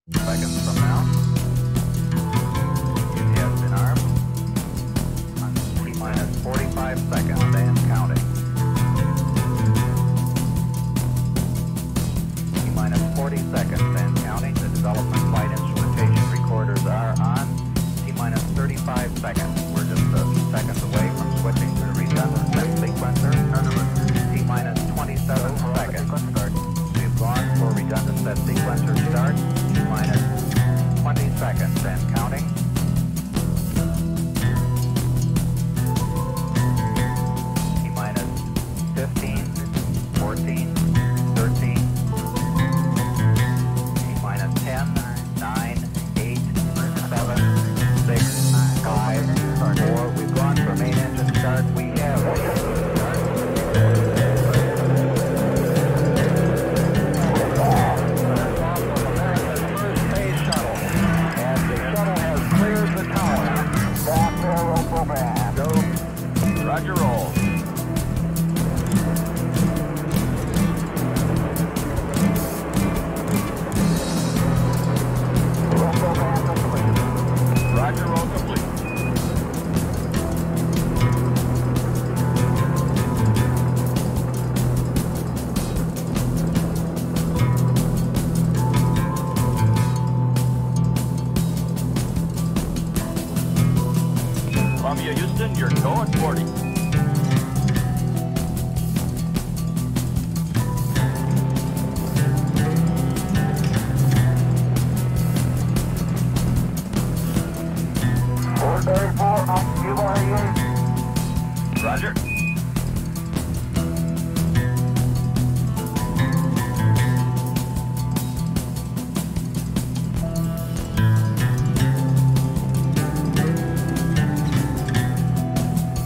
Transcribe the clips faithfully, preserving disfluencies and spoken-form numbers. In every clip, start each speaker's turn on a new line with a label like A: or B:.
A: Seconds from now. It has been armed. On T minus forty-five seconds and counting. T minus forty seconds and counting. The development flight instrumentation recorders are on. T minus thirty-five seconds. We're just a few seconds away from switching to the redundant set sequencer. T minus twenty-seven seconds. We've gone for redundant set sequencer start. T minus twenty seconds and counting. T minus fifteen, fourteen, thirteen. T minus ten, nine, eight, seven, six, five, four. We've gone for main engine start. We have Space Shuttle, and the shuttle has cleared the tower. That Payload program. Go. Roger roll. Roll program complete. Roger roll complete. Columbia, Houston, you're going forty. four thirty-four, Roger.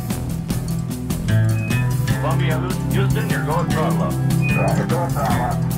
A: Columbia, Houston, you're going throttle up. Roger, going throttle up.